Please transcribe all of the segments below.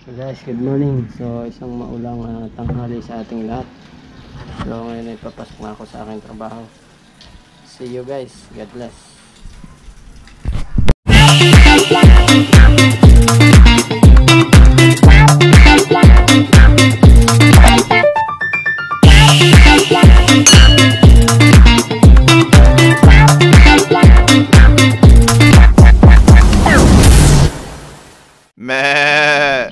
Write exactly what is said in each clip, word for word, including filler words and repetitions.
So guys, good morning. So isang maulang uh, tanghali sa ating lahat. So ngayon ay papasok na ako sa aking trabaho. See you guys. God bless. Meh.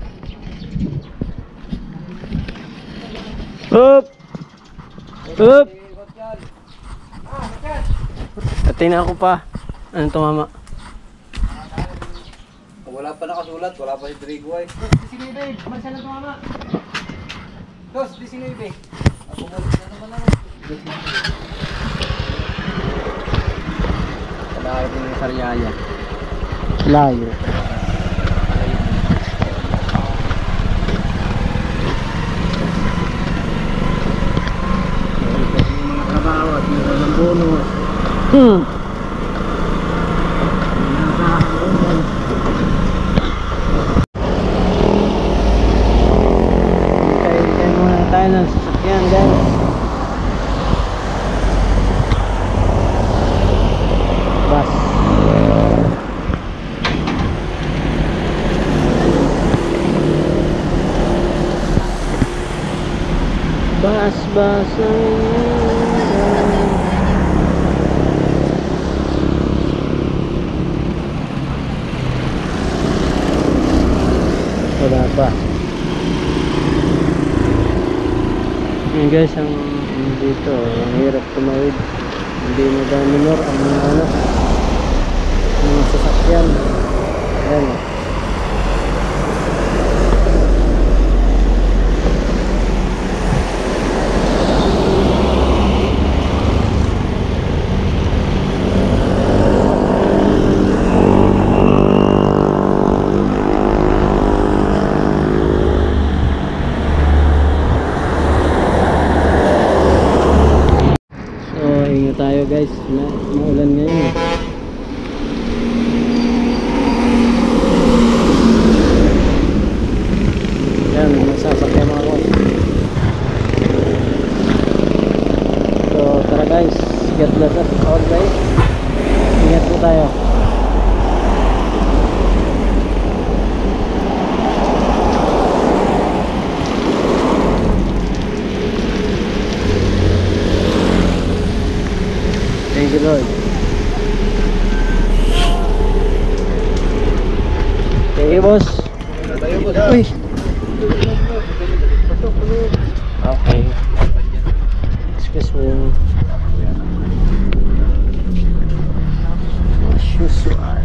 Up! Up! Atay na ako pa. Ano to, mama? Wala pa nakasulat, wala pa si Drigo ay. Disinibig, mansa na ito mama. Dos, disinibig. Ako mo na naman ako. Kalayo din yung Sariaya. Layo. Hmm. Hintay-hintay muna tayo ng sasakyan, guys. Bus. Bus, bus wala pa. Yan guys, ang dito, ang hirap tumawid. Hindi mo daw minor ang mga ano, mga sasakyan. Ayan. Tayo guys, na maulan ngayon eh. Yan, magsasakyan ako. So tara guys, God bless us all guys. Ingat po tayo. Thank you, Lord. Thank you, boss. Uy. Okay. Excuse me. As usual.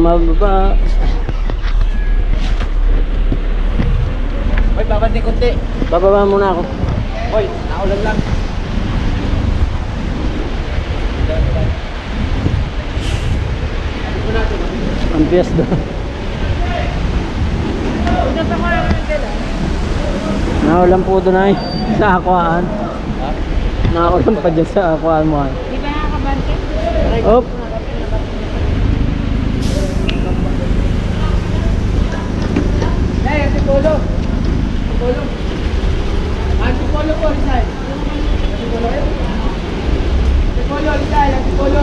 mababa. Hoy, babandi kunti. Bababa muna ako. Hoy, naulan lang. Ang bias doon. Naulan po doon ay sa aquaan. Naulan pa dyan sa aquaan mo ay. Di ba nakakabante? Op. Hey, si Polo. Si Polo. Ah, si Polo po, Rizal. Si Polo. Si Polo, Rizal. Si Polo.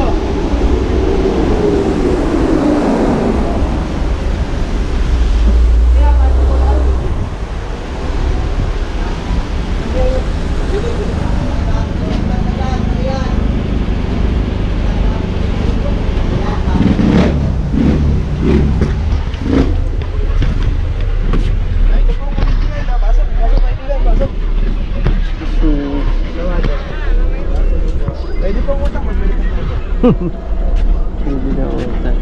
Pwede po utang, pwede po utang. Hindi na utang.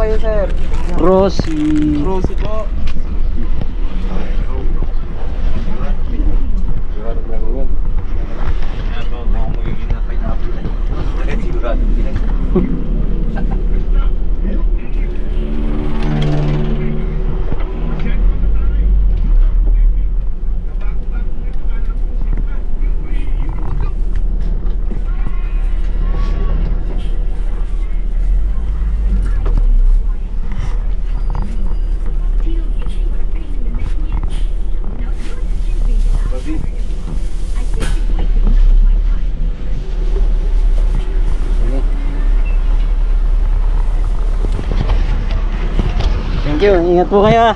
kayo, sir? Rosie. Rosie po. Sigurado na ko yun. Yan po, mukhang magiging na pineapple na yun. Sigurado pinag. Thank you, ingat po kayo.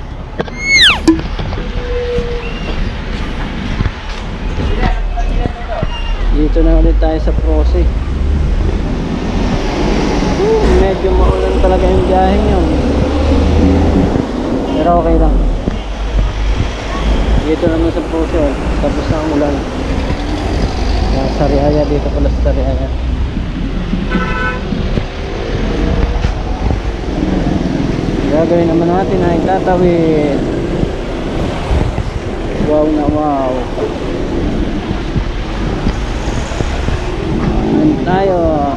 Dito na ulit tayo sa Prosi. Uh, medyo maulan talaga yung biyahe yun. Pero okay lang. Dito naman sa Prosi, oh. Tapos na ang ulan. Sa Sariaya, dito pala sa Sariaya. Gagawin naman natin ay tatawid. Wow na wow. Ayan tayo.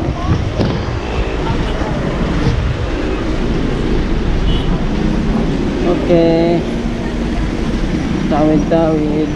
Okay. Tawid-tawid.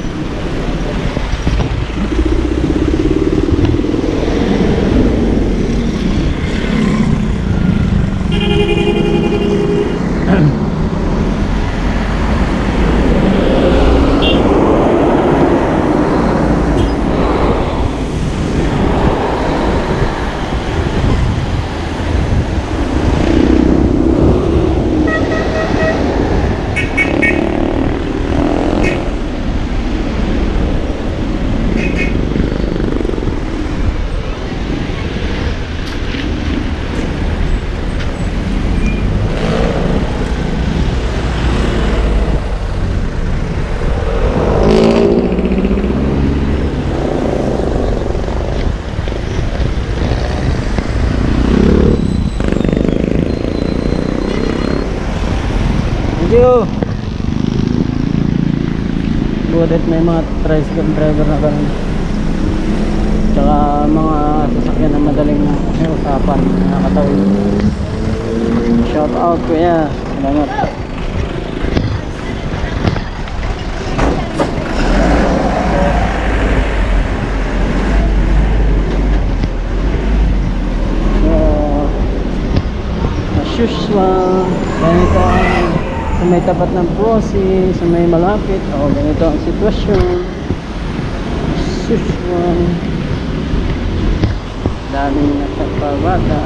Thank you. Butit may mga tricycle driver na ganun. Tsaka mga sasakyan na madaling usapan, nakakatawid. Shout out kuya. Salamat. So, as usual, ganito ang sa may tapat ng Prosi, sa may malapit, o ganito ang sitwasyon. As usual, daming nagpapabata.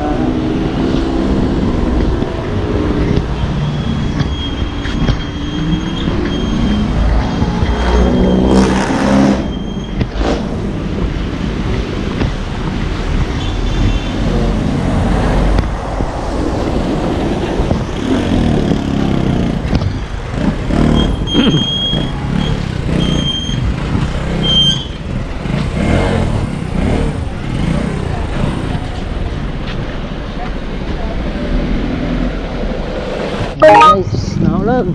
Guys, naulan.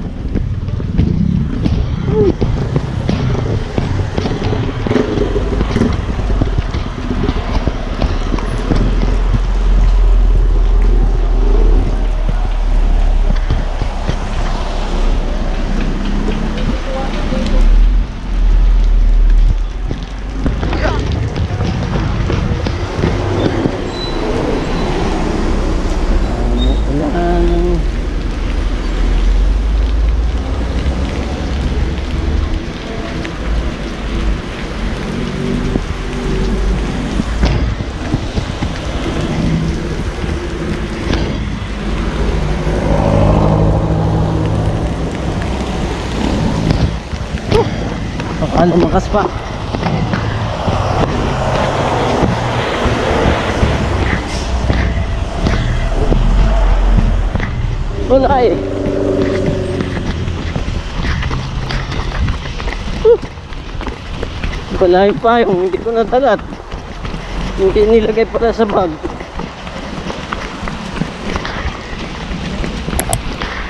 Ah, lumakas pa. Wala eh. Wala yung payong, hindi ko natalat. Hindi nilagay pala sa bag.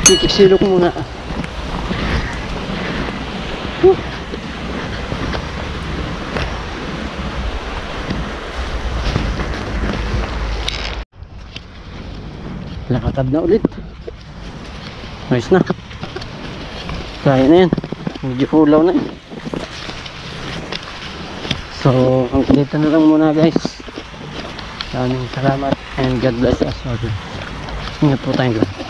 Kikisilok muna. Huh. Lakad na ulit. Ayos na. Kaya na yan. Medyo hulaw na eh. So, hanggang dito na lang muna guys. Maraming salamat and God bless us all. Ingat po tayong lahat.